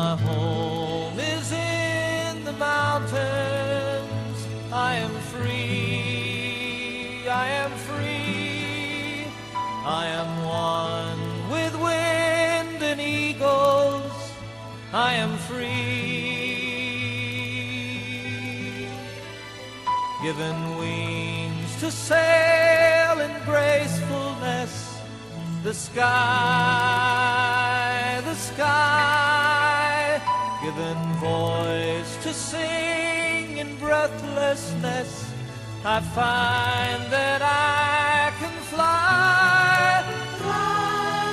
my home is in the mountains. I am free, I am free. I am one with wind and eagles. I am free, given wings to sail in gracefulness. The sky, given voice to sing in breathlessness. I find that I can fly, fly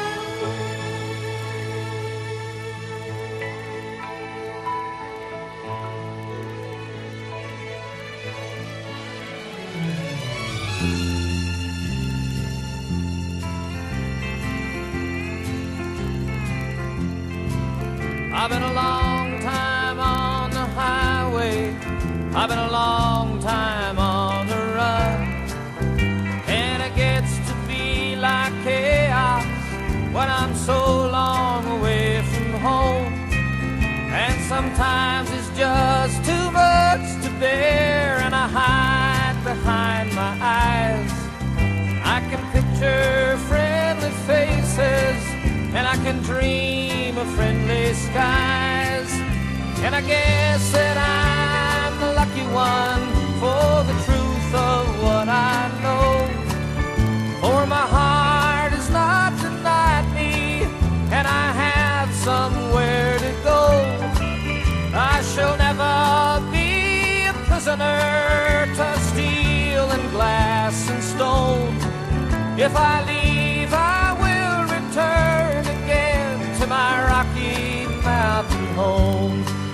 I've been a long time on the highway. I've been a long time on the run. And it gets to be like chaos when I'm so long away from home. And sometimes it's just too much to bear, and I hide behind my eyes. I can picture friendly faces, and I can dream of friendly skies. And I guess that I'm the lucky one for the truth of what I know. For my heart has not denied me, and I have somewhere to go. I shall never be a prisoner to steel and glass and stone. If I leave, I will return again to my Rocky Mountain home.